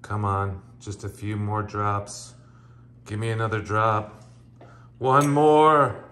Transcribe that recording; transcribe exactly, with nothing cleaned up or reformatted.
Come on, just a few more drops. Give me another drop. One more.